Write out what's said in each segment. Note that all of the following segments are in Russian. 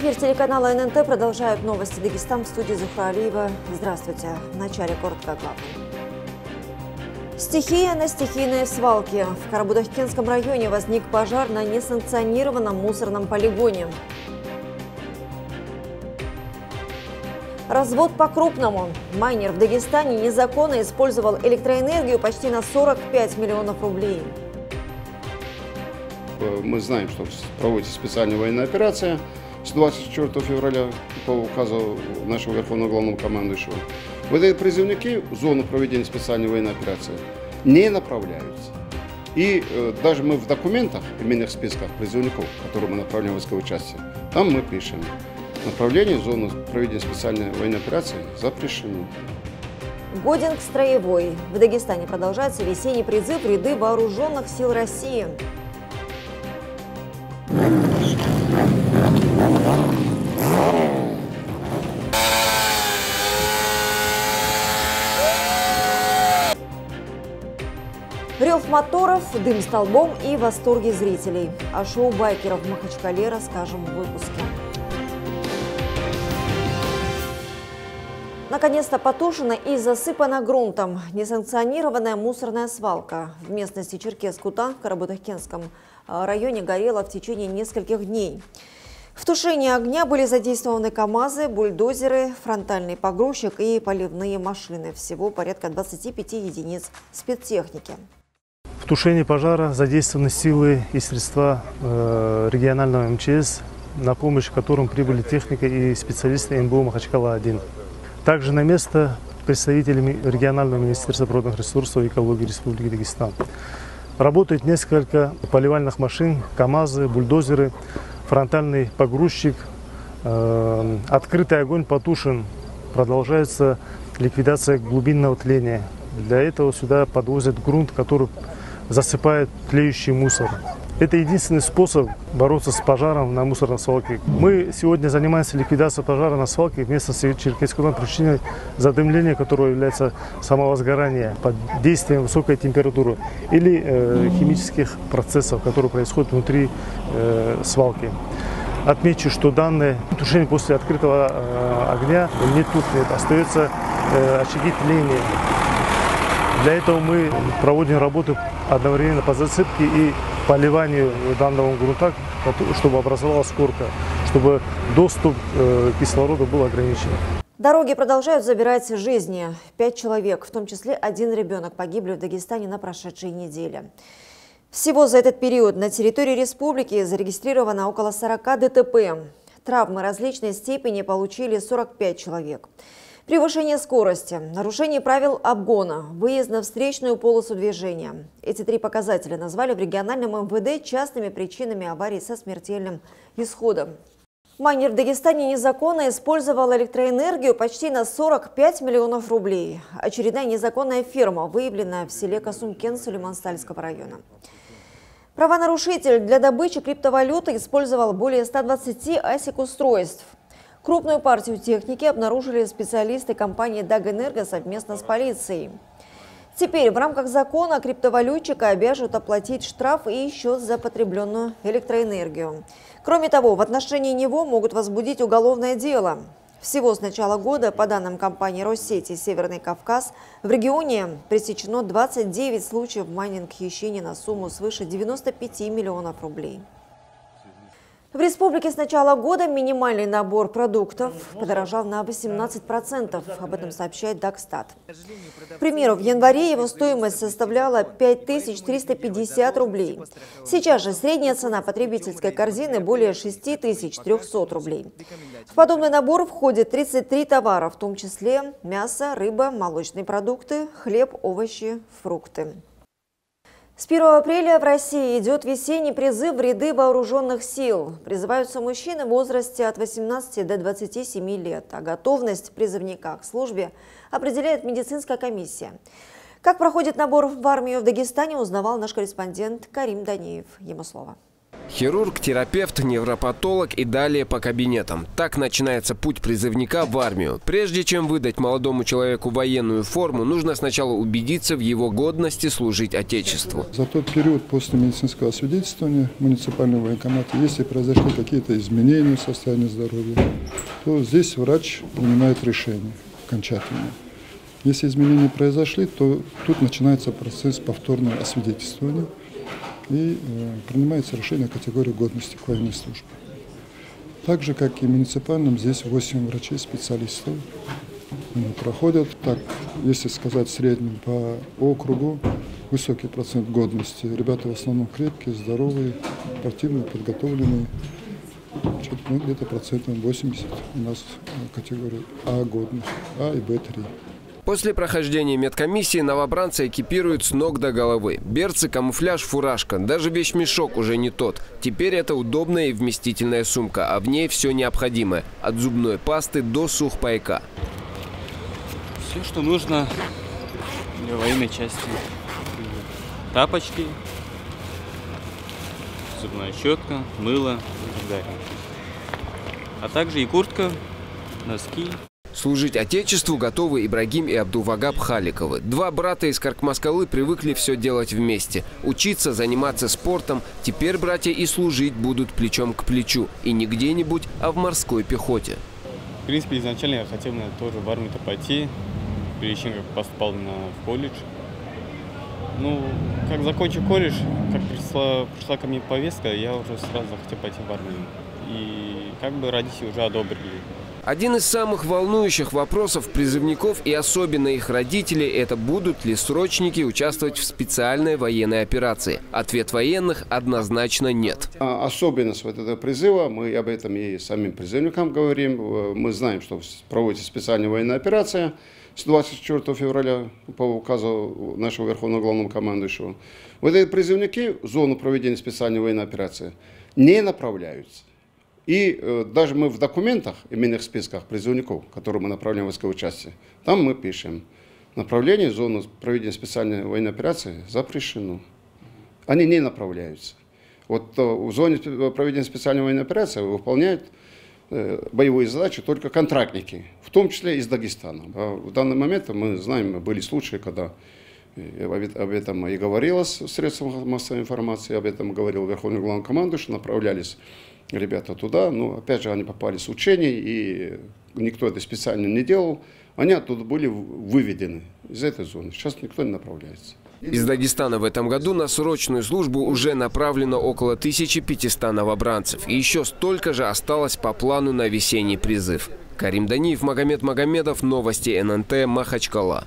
Эфир телеканала ННТ продолжают новости Дагестан, в студии Зухра Алиева. Здравствуйте. В начале коротко о главном. Стихия на стихийной свалке. В Карабудахкенском районе возник пожар на несанкционированном мусорном полигоне. Развод по-крупному. Майнер в Дагестане незаконно использовал электроэнергию почти на 45 миллионов рублей. Мы знаем, что проводится специальная военная операция с 24 февраля по указу нашего Верховного Главного Командующего. Вот эти призывники в зону проведения специальной военной операции не направляются. И даже мы в документах, именных списках призывников, которые мы направляем в войсковые части, там мы пишем: направление в зону проведения специальной военной операции запрещено. Годен к строевой. В Дагестане продолжается весенний призыв в ряды вооруженных сил России. Рев моторов, дым столбом и восторги зрителей. О шоу байкеров в Махачкале расскажем в выпуске. Наконец-то потушена и засыпана грунтом несанкционированная мусорная свалка. В местности Черкес-Кутан в Карабудахкенском районе горела в течение нескольких дней. В тушении огня были задействованы КАМАЗы, бульдозеры, фронтальный погрузчик и поливные машины. Всего порядка 25 единиц спецтехники. В тушении пожара задействованы силы и средства регионального МЧС, на помощь которым прибыли техника и специалисты НБУ Махачкала-1. Также на место представителями регионального министерства природных ресурсов и экологии Республики Дагестан. Работает несколько поливальных машин, КАМАЗы, бульдозеры, фронтальный погрузчик. Открытый огонь потушен. Продолжается ликвидация глубинного тления. Для этого сюда подвозят грунт, который засыпает тлеющий мусор. Это единственный способ бороться с пожаром на мусорной свалке. Мы сегодня занимаемся ликвидацией пожара на свалке в местности Черкес-Кутан, причиной задымления которого является самовозгорание под действием высокой температуры или химических процессов, которые происходят внутри свалки. Отмечу, что данное тушение после открытого огня не тухнет, остается очаги тления. Для этого мы проводим работу одновременно по засыпке и поливанию данного грунта, чтобы образовалась корка, чтобы доступ к кислороду был ограничен. Дороги продолжают забирать жизни. 5 человек, в том числе 1 ребенок, погибли в Дагестане на прошедшей неделе. Всего за этот период на территории республики зарегистрировано около 40 ДТП. Травмы различной степени получили 45 человек. Превышение скорости, нарушение правил обгона, выезд на встречную полосу движения. Эти 3 показателя назвали в региональном МВД частными причинами аварий со смертельным исходом. Майнер в Дагестане незаконно использовал электроэнергию почти на 45 миллионов рублей. Очередная незаконная фирма выявлена в селе Касумкен Сулейман-Стальского района. Правонарушитель для добычи криптовалюты использовал более 120 ASIC-устройств. Крупную партию техники обнаружили специалисты компании «Дагэнерго» совместно с полицией. Теперь в рамках закона криптовалютчика обяжут оплатить штраф и счет за потребленную электроэнергию. Кроме того, в отношении него могут возбудить уголовное дело. Всего с начала года, по данным компании Россети «Северный Кавказ», в регионе пресечено 29 случаев майнинг-хищения на сумму свыше 95 миллионов рублей. В республике с начала года минимальный набор продуктов подорожал на 18%. Об этом сообщает Дагстат. К примеру, в январе его стоимость составляла 5350 рублей. Сейчас же средняя цена потребительской корзины более 6300 рублей. В подобный набор входит 33 товара, в том числе мясо, рыба, молочные продукты, хлеб, овощи, фрукты. С 1 апреля в России идет весенний призыв в ряды вооруженных сил. Призываются мужчины в возрасте от 18 до 27 лет, а готовность призывника к службе определяет медицинская комиссия. Как проходит набор в армию в Дагестане, узнавал наш корреспондент Карим Даниев. Ему слово. Хирург, терапевт, невропатолог и далее по кабинетам. Так начинается путь призывника в армию. Прежде чем выдать молодому человеку военную форму, нужно сначала убедиться в его годности служить Отечеству. За тот период после медицинского освидетельствования муниципального военкомата, если произошли какие-то изменения в состоянии здоровья, то здесь врач принимает решение окончательное. Если изменения произошли, то тут начинается процесс повторного освидетельствования и принимается решение о категории годности к военной службе. Так же, как и в муниципальном, здесь 8 врачей-специалистов проходят. Так, если сказать в среднем по округу, высокий процент годности. Ребята в основном крепкие, здоровые, спортивные, подготовленные. Где-то процентов 80 у нас категория А годных, А и Б3. После прохождения медкомиссии новобранца экипируют с ног до головы. Берцы, камуфляж, фуражка. Даже вещмешок уже не тот. Теперь это удобная и вместительная сумка, а в ней все необходимое. От зубной пасты до сухпайка. Все, что нужно для военной части. Тапочки, зубная щетка, мыло и так далее. А также и куртка, носки. Служить Отечеству готовы Ибрагим и Абдулвагаб Халиковы. Два брата из Каркмаскалы привыкли все делать вместе. Учиться, заниматься спортом. Теперь братья и служить будут плечом к плечу. И не где-нибудь, а в морской пехоте. В принципе, изначально я хотел тоже в армию-то пойти, перед чем как поступал в колледж. Ну, как закончил колледж, как пришла ко мне повестка, я уже сразу захотел пойти в армию. И как бы родители уже одобрили. Один из самых волнующих вопросов призывников и особенно их родителей – это будут ли срочники участвовать в специальной военной операции. Ответ военных однозначно нет. Особенность вот этого призыва, мы об этом и самим призывникам говорим. Мы знаем, что проводится специальная военная операция с 24 февраля по указу нашего Верховного Главнокомандующего. Вот эти призывники в зону проведения специальной военной операции не направляются. И даже мы в документах, именных списках призывников, которые мы направляем в войсковые части, там мы пишем: направление в зону проведения специальной военной операции запрещено. Они не направляются. Вот в зоне проведения специальной военной операции выполняют боевые задачи только контрактники, в том числе из Дагестана. А в данный момент мы знаем, были случаи, когда об этом и говорилось в средствах массовой информации, об этом говорил Верховный Главнокомандующий, направлялись ребята туда, но опять же они попали с учений, и никто это специально не делал. Они оттуда были выведены из этой зоны. Сейчас никто не направляется. Из Дагестана в этом году на срочную службу уже направлено около 1500 новобранцев. И еще столько же осталось по плану на весенний призыв. Карим Даниев, Магомед Магомедов, новости ННТ, Махачкала.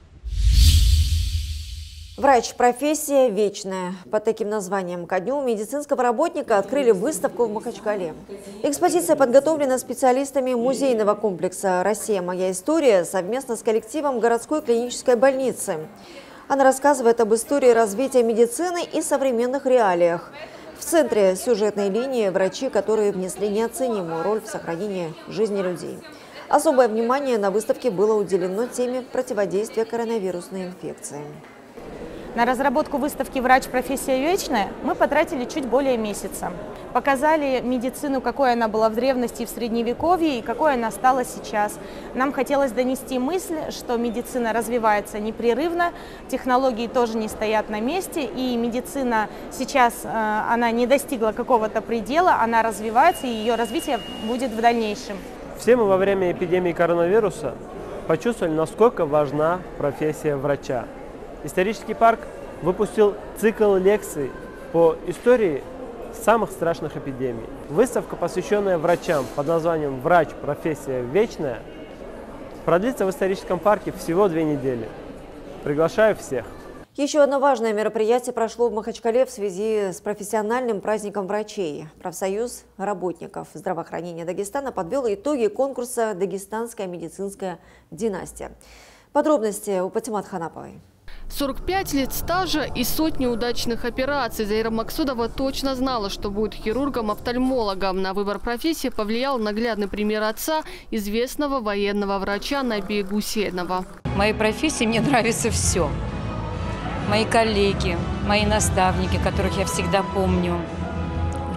Врач – профессия вечная. Под таким названием ко дню медицинского работника открыли выставку в Махачкале. Экспозиция подготовлена специалистами музейного комплекса «Россия. Моя история» совместно с коллективом городской клинической больницы. Она рассказывает об истории развития медицины и современных реалиях. В центре сюжетной линии врачи, которые внесли неоценимую роль в сохранении жизни людей. Особое внимание на выставке было уделено теме противодействия коронавирусной инфекции. На разработку выставки «Врач. Профессия вечная» мы потратили чуть более месяца. Показали медицину, какой она была в древности и в средневековье, и какой она стала сейчас. Нам хотелось донести мысль, что медицина развивается непрерывно, технологии тоже не стоят на месте, и медицина сейчас, она не достигла какого-то предела, она развивается, и ее развитие будет в дальнейшем. Все мы во время эпидемии коронавируса почувствовали, насколько важна профессия врача. Исторический парк выпустил цикл лекций по истории самых страшных эпидемий. Выставка, посвященная врачам под названием «Врач. Профессия вечная», продлится в историческом парке всего 2 недели. Приглашаю всех. Еще одно важное мероприятие прошло в Махачкале в связи с профессиональным праздником врачей. Профсоюз работников здравоохранения Дагестана подвел итоги конкурса «Дагестанская медицинская династия». Подробности у Патимат Ханаповой. 45 лет стажа и сотни удачных операций. Заира Максудова точно знала, что будет хирургом-офтальмологом. На выбор профессии повлиял наглядный пример отца, известного военного врача Набия Гусейнова. В моей профессии мне нравится все. Мои коллеги, мои наставники, которых я всегда помню,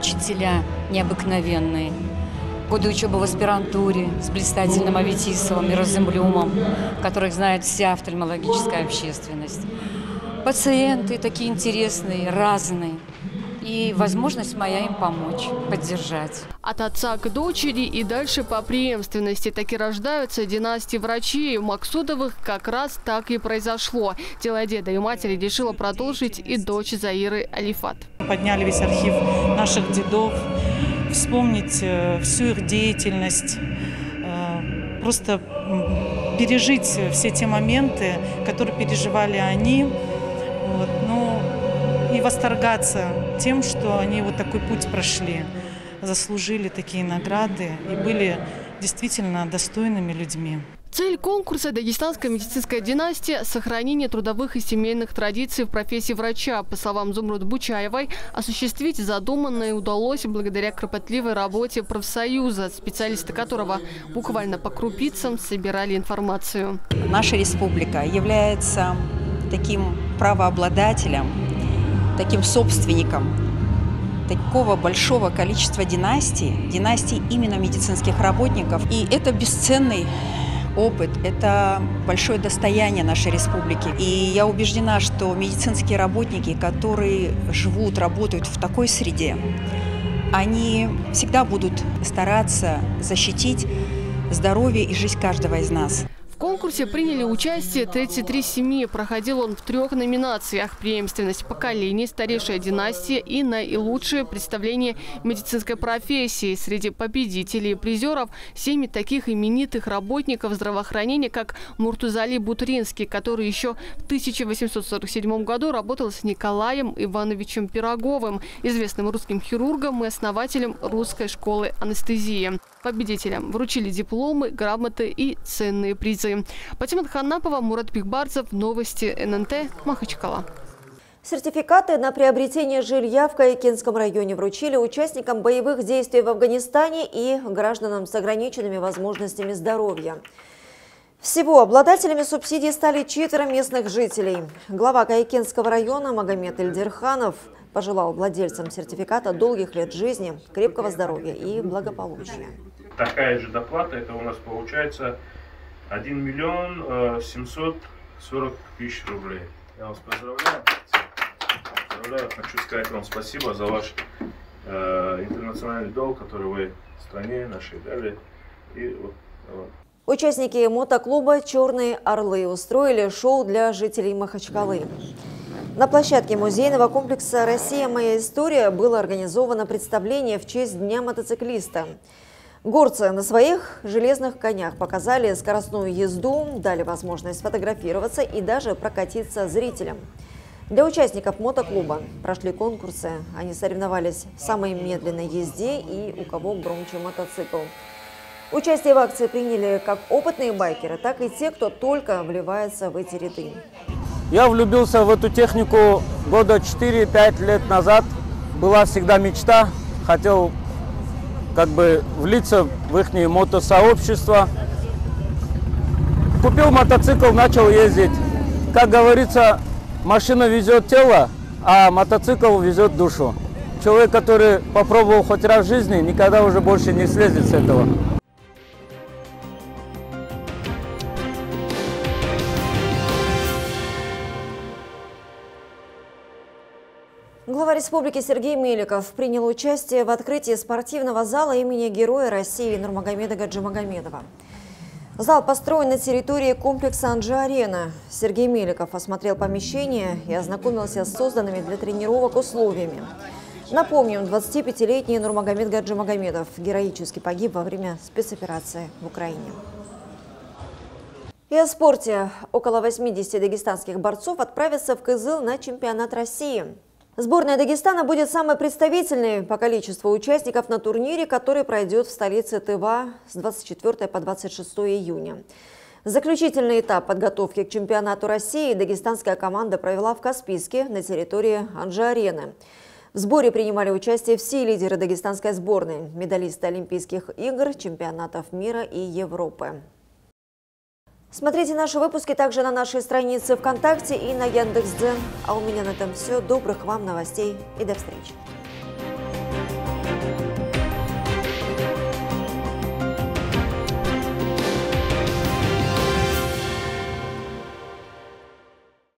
учителя необыкновенные. Годы учебы в аспирантуре с блистательным Аветисовым и Розенблюмом, которых знает вся офтальмологическая общественность. Пациенты такие интересные, разные. И возможность моя им помочь, поддержать. От отца к дочери и дальше по преемственности таки рождаются династии врачей. У Максудовых как раз так и произошло. Дело деда и матери решила продолжить и дочь Заиры Алифат. Подняли весь архив наших дедов, вспомнить всю их деятельность, просто пережить все те моменты, которые переживали они. Вот, и восторгаться тем, что они вот такой путь прошли, заслужили такие награды и были действительно достойными людьми. Цель конкурса «Дагестанская медицинская династия» – сохранение трудовых и семейных традиций в профессии врача. По словам Зумруд Бучаевой, осуществить задуманное удалось благодаря кропотливой работе профсоюза, специалисты которого буквально по крупицам собирали информацию. Наша республика является таким правообладателем, таким собственником такого большого количества династий именно медицинских работников. И это бесценный опыт, это большое достояние нашей республики. И я убеждена, что медицинские работники, которые живут, работают в такой среде, они всегда будут стараться защитить здоровье и жизнь каждого из нас. В конкурсе приняли участие 33 семьи. Проходил он в 3 номинациях: преемственность поколений, старейшая династия и наилучшее представление медицинской профессии. Среди победителей и призеров семьи таких именитых работников здравоохранения, как Муртузали Бутринский, который еще в 1847 году работал с Николаем Ивановичем Пироговым, известным русским хирургом и основателем русской школы анестезии. Победителям вручили дипломы, грамоты и ценные призы. Патимат Ханнапова, Мурат Пикбарцев, новости ННТ, Махачкала. Сертификаты на приобретение жилья в Каякинском районе вручили участникам боевых действий в Афганистане и гражданам с ограниченными возможностями здоровья. Всего обладателями субсидий стали 4 местных жителей. Глава Каякинского района Магомед Эльдерханов пожелал владельцам сертификата долгих лет жизни, крепкого здоровья и благополучия. Такая же доплата, это у нас получается 1 миллион 740 тысяч рублей. Я вас поздравляю. Хочу сказать вам спасибо за ваш интернациональный долг, который вы стране нашей дали. И вот. Участники мотоклуба «Черные орлы» устроили шоу для жителей Махачкалы. На площадке музейного комплекса «Россия. Моя история» было организовано представление в честь Дня мотоциклиста. Горцы на своих железных конях показали скоростную езду, дали возможность сфотографироваться и даже прокатиться зрителям. Для участников мотоклуба прошли конкурсы. Они соревновались в самой медленной езде и у кого громче мотоцикл. Участие в акции приняли как опытные байкеры, так и те, кто только вливается в эти ряды. Я влюбился в эту технику года 4-5 лет назад. Была всегда мечта, хотел влиться в их мотосообщество. Купил мотоцикл, начал ездить. Как говорится, машина везет тело, а мотоцикл везет душу. Человек, который попробовал хоть раз в жизни, никогда уже больше не слезет с этого. Глава республики Сергей Меликов принял участие в открытии спортивного зала имени Героя России Нурмагомеда Гаджимагомедова. Зал построен на территории комплекса «Анжи-Арена». Сергей Меликов осмотрел помещение и ознакомился с созданными для тренировок условиями. Напомним, 25-летний Нурмагомед Гаджимагомедов героически погиб во время спецоперации в Украине. И о спорте. Около 80 дагестанских борцов отправятся в Кызыл на чемпионат России. Сборная Дагестана будет самой представительной по количеству участников на турнире, который пройдет в столице Тыва с 24 по 26 июня. Заключительный этап подготовки к чемпионату России дагестанская команда провела в Каспийске на территории Анжи-Арены. В сборе принимали участие все лидеры дагестанской сборной, медалисты Олимпийских игр, чемпионатов мира и Европы. Смотрите наши выпуски также на нашей странице ВКонтакте и на Яндекс.Дзен. А у меня на этом все. Добрых вам новостей и до встречи.